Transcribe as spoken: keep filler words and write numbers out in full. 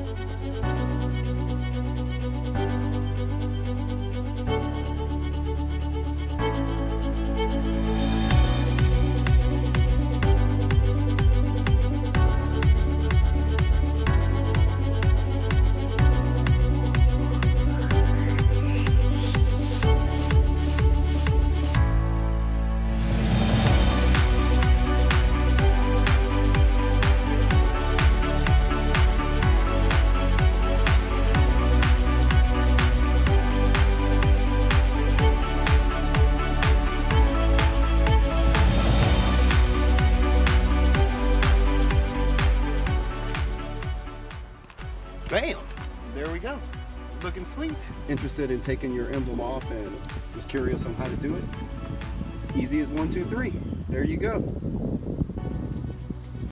Bam! There we go. Looking sweet. Interested in taking your emblem off and just curious on how to do it? As easy as one, two, three. There you go.